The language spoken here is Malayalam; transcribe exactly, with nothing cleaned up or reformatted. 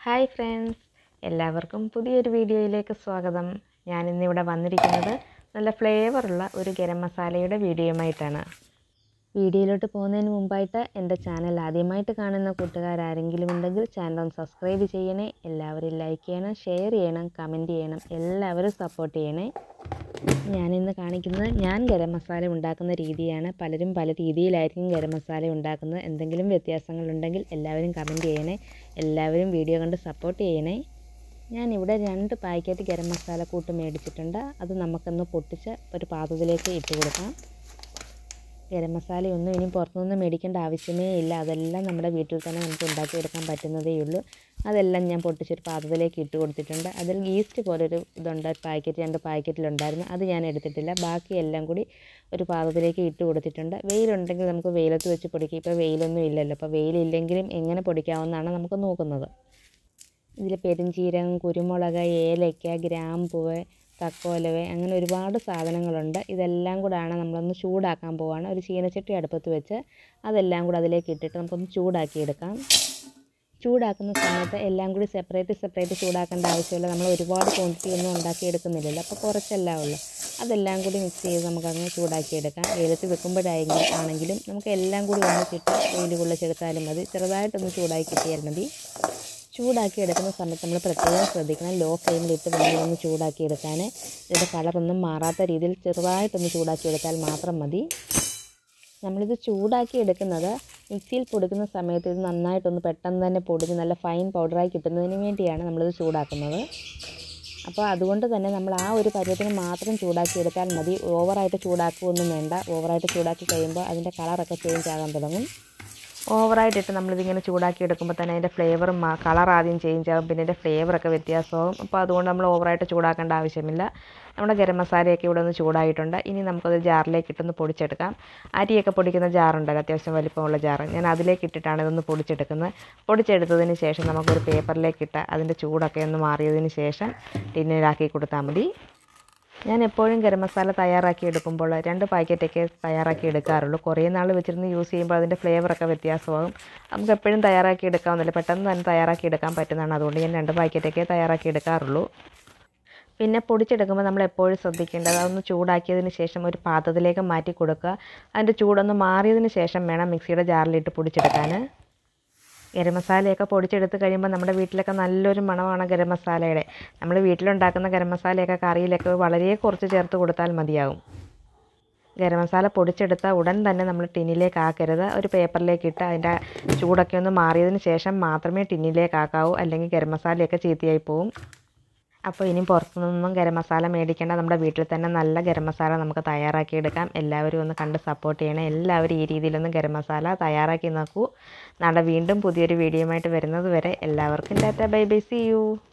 ഹായ് ഫ്രണ്ട്സ്, എല്ലാവർക്കും പുതിയൊരു വീഡിയോയിലേക്ക് സ്വാഗതം. ഞാനിന്നിവിടെ വന്നിരിക്കുന്നത് നല്ല ഫ്ലേവറുള്ള ഒരു ഗരം മസാലയുടെ വീഡിയോയുമായിട്ടാണ്. വീഡിയോയിലോട്ട് പോകുന്നതിന് മുമ്പായിട്ട് എൻ്റെ ചാനൽ ആദ്യമായിട്ട് കാണുന്ന കൂട്ടുകാരാരെങ്കിലും ഉണ്ടെങ്കിൽ ചാനൽ ഒന്ന് സബ്സ്ക്രൈബ് ചെയ്യണേ. എല്ലാവരും ലൈക്ക് ചെയ്യണം, ഷെയർ ചെയ്യണം, കമൻറ്റ് ചെയ്യണം. എല്ലാവരും സപ്പോർട്ട് ചെയ്യണേ. ഞാനിന്ന് കാണിക്കുന്നത് ഞാൻ ഗരം മസാല ഉണ്ടാക്കുന്ന രീതിയാണ്. പലരും പല രീതിയിലായിരിക്കും ഗരം മസാല ഉണ്ടാക്കുന്നത്. എന്തെങ്കിലും വ്യത്യാസങ്ങളുണ്ടെങ്കിൽ എല്ലാവരും കമൻറ്റ് ചെയ്യണേ. എല്ലാവരും വീഡിയോ കണ്ട് സപ്പോർട്ട് ചെയ്യണേ. ഞാനിവിടെ രണ്ട് പാക്കറ്റ് ഗരം മസാല കൂട്ട് മേടിച്ചിട്ടുണ്ട്. അത് നമുക്കൊന്ന് പൊട്ടിച്ച് ഒരു പാത്രത്തിലേക്ക് ഇട്ട് കൊടുക്കാം. ഗരം മസാലയൊന്നും ഇനി പുറത്തുനിന്ന് മേടിക്കേണ്ട ആവശ്യമേ ഇല്ല. അതെല്ലാം നമ്മുടെ വീട്ടിൽ തന്നെ നമുക്ക് ഉണ്ടാക്കിയെടുക്കാൻ പറ്റുന്നതേ ഉള്ളൂ. അതെല്ലാം ഞാൻ പൊട്ടിച്ചൊരു പാത്രത്തിലേക്ക് ഇട്ട് കൊടുത്തിട്ടുണ്ട്. അതിൽ ഈസ്റ്റ് പോലൊരു ഇതുണ്ട്, പാക്കറ്റ് രണ്ട് പാക്കറ്റിലുണ്ടായിരുന്നു. അത് ഞാൻ എടുത്തിട്ടില്ല. ബാക്കിയെല്ലാം കൂടി ഒരു പാത്രത്തിലേക്ക് ഇട്ട് കൊടുത്തിട്ടുണ്ട്. വെയിലുണ്ടെങ്കിൽ നമുക്ക് വെയിലത്ത് വെച്ച് പൊടിക്കാം. ഇപ്പോൾ വെയിലൊന്നും ഇല്ലല്ലോ, അപ്പോൾ വെയിലില്ലെങ്കിലും എങ്ങനെ പൊടിക്കാമെന്നാണ് നമുക്ക് നോക്കുന്നത്. ഇതിൽ പെരുംജീരകം, കുരുമുളക്, ഏലയ്ക്ക, ഗ്രാമ്പൂവ്, തക്കോലവ്, അങ്ങനെ ഒരുപാട് സാധനങ്ങളുണ്ട്. ഇതെല്ലാം കൂടാണ് നമ്മളൊന്ന് ചൂടാക്കാൻ പോവുകയാണ്. ഒരു ചീനച്ചട്ടി അടുപ്പത്ത് വെച്ച് അതെല്ലാം കൂടെ അതിലേക്ക് ഇട്ടിട്ട് നമുക്കൊന്ന് ചൂടാക്കിയെടുക്കാം. ചൂടാക്കുന്ന സമയത്ത് എല്ലാം കൂടി സെപ്പറേറ്റ് സെപ്പറേറ്റ് ചൂടാക്കേണ്ട ആവശ്യമില്ല. നമ്മൾ ഒരുപാട് ക്വാണ്ടിറ്റി ഒന്നും ഉണ്ടാക്കിയെടുക്കുന്നില്ലല്ലോ, അപ്പോൾ കുറച്ചെല്ലാം ഉള്ളൂ. അതെല്ലാം കൂടി മിക്സ് ചെയ്ത് നമുക്കങ്ങ് ചൂടാക്കിയെടുക്കാം. വെയിലത്ത് വെക്കുമ്പോഴായെങ്കിലും ആണെങ്കിലും നമുക്ക് എല്ലാം കൂടി ഒന്നിച്ചിട്ട് വെയിൽ കൊള്ളിച്ചെടുത്താലും മതി. ചെറുതായിട്ടൊന്ന് ചൂടാക്കി കിട്ടിയാൽ മതി. ചൂടാക്കി എടുക്കുന്ന സമയത്ത് നമ്മൾ പ്രത്യേകം ശ്രദ്ധിക്കണം. ലോ ഫ്ലെയിമിലിട്ട് വേണം ഒന്ന് ചൂടാക്കി എടുക്കാൻ. ഇതിൻ്റെ കളറൊന്നും മാറാത്ത രീതിയിൽ ചെറുതായിട്ടൊന്ന് ചൂടാക്കി എടുത്താൽ മാത്രം മതി. നമ്മളിത് ചൂടാക്കി എടുക്കുന്നത് മിക്സിയിൽ പൊടിക്കുന്ന സമയത്ത് ഇത് നന്നായിട്ടൊന്ന് പെട്ടെന്ന് തന്നെ പൊടിഞ്ഞ് നല്ല ഫൈൻ പൗഡറായി കിട്ടുന്നതിന് വേണ്ടിയാണ് നമ്മളിത് ചൂടാക്കുന്നത്. അപ്പോൾ അതുകൊണ്ട് തന്നെ നമ്മൾ ആ ഒരു പരുവത്തിന് മാത്രം ചൂടാക്കി എടുത്താൽ മതി. ഓവറായിട്ട് ചൂടാക്കുകയൊന്നും വേണ്ട. ഓവറായിട്ട് ചൂടാക്കി കഴിയുമ്പോൾ അതിൻ്റെ കളറൊക്കെ ചേഞ്ച് ആകാൻ തുടങ്ങും. ഓവറായിട്ടിട്ട് നമ്മളിതിങ്ങനെ ചൂടാക്കി എടുക്കുമ്പോൾ തന്നെ അതിൻ്റെ ഫ്ലേവറും കളർ ആദ്യം ചേഞ്ച് ആകും, പിന്നെ അതിൻ്റെ ഫ്ലേവറൊക്കെ വ്യത്യാസമാകും. അപ്പോൾ അതുകൊണ്ട് നമ്മൾ ഓവറായിട്ട് ചൂടാക്കേണ്ട ആവശ്യമില്ല. നമ്മുടെ ഗരം മസാലയൊക്കെ ഇവിടെ ഒന്ന് ചൂടായിട്ടുണ്ട്. ഇനി നമുക്കത് ജാറിലേക്ക് ഇട്ടൊന്ന് പൊടിച്ചെടുക്കാം. അരിയൊക്കെ പൊടിക്കുന്ന ജാറുണ്ടല്ലോ, അത്യാവശ്യം വലിപ്പമുള്ള ജാറ്, ഞാൻ അതിലേക്ക് ഇട്ടിട്ടാണ് ഇതൊന്ന് പൊടിച്ചെടുക്കുന്നത്. പൊടിച്ചെടുത്തതിന് ശേഷം നമുക്കൊരു പേപ്പറിലേക്കിട്ട് അതിൻ്റെ ചൂടൊക്കെ ഒന്ന് മാറിയതിന് ശേഷം ടിന്നിലാക്കി കൊടുത്താൽ മതി. ഞാൻ എപ്പോഴും ഗരം മസാല തയ്യാറാക്കി എടുക്കുമ്പോൾ രണ്ട് പാക്കറ്റൊക്കെ തയ്യാറാക്കി എടുക്കാറുള്ളൂ. കുറേ നാൾ വെച്ചിരുന്ന് യൂസ് ചെയ്യുമ്പോൾ അതിൻ്റെ ഫ്ലേവറൊക്കെ വ്യത്യാസമാകും. നമുക്ക് എപ്പോഴും തയ്യാറാക്കി എടുക്കാവുന്നില്ല, പെട്ടെന്ന് തന്നെ തയ്യാറാക്കി എടുക്കാൻ പറ്റുന്നതാണ്. അതുകൊണ്ട് ഞാൻ രണ്ട് പാക്കറ്റൊക്കെ തയ്യാറാക്കി എടുക്കാറുള്ളൂ. പിന്നെ പൊടിച്ചെടുക്കുമ്പോൾ നമ്മൾ എപ്പോഴും ശ്രദ്ധിക്കേണ്ടത് അതൊന്ന് ചൂടാക്കിയതിന് ശേഷം ഒരു പാത്രത്തിലേക്ക് മാറ്റി കൊടുക്കുക. അതിൻ്റെ ചൂടൊന്ന് മാറിയതിന് ശേഷം വേണം മിക്സിയുടെ ജാറിലിട്ട് പൊടിച്ചെടുക്കാൻ. ഗരം മസാലയൊക്കെ പൊടിച്ചെടുത്ത് കഴിയുമ്പോൾ നമ്മുടെ വീട്ടിലൊക്കെ നല്ലൊരു മണമാണ് ഗരം മസാലയുടെ. നമ്മൾ വീട്ടിലുണ്ടാക്കുന്ന ഗരം മസാലയൊക്കെ കറിയിലൊക്കെ വളരെ കുറച്ച് ചേർത്ത് കൊടുത്താൽ മതിയാകും. ഗരം മസാല പൊടിച്ചെടുത്ത ഉടൻ തന്നെ നമ്മൾ ടിന്നിലേക്ക് ആക്കരുത്. ഒരു പേപ്പറിലേക്ക് ഇട്ട് അതിൻ്റെ ചൂടൊക്കെ ഒന്ന് മാറിയതിന് ശേഷം മാത്രമേ ടിന്നിലേക്ക് ആക്കാവൂ, അല്ലെങ്കിൽ ഗരം മസാലയൊക്കെ ചീത്തയായി പോവും. അപ്പോൾ ഇനി പുറത്തുനിന്നും ഗരം മസാല മേടിക്കേണ്ട, നമ്മുടെ വീട്ടിൽ തന്നെ നല്ല ഗരം മസാല നമുക്ക് തയ്യാറാക്കി എടുക്കാം. എല്ലാവരും ഒന്ന് കണ്ട് സപ്പോർട്ട് ചെയ്യണേ. എല്ലാവരും ഈ രീതിയിലൊന്ന് ഗരം മസാല തയ്യാറാക്കി നോക്കൂ. നാളെ വീണ്ടും പുതിയൊരു വീഡിയോയുമായിട്ട് വരുന്നത് വരെ എല്ലാവർക്കും tata, bye bye, see U.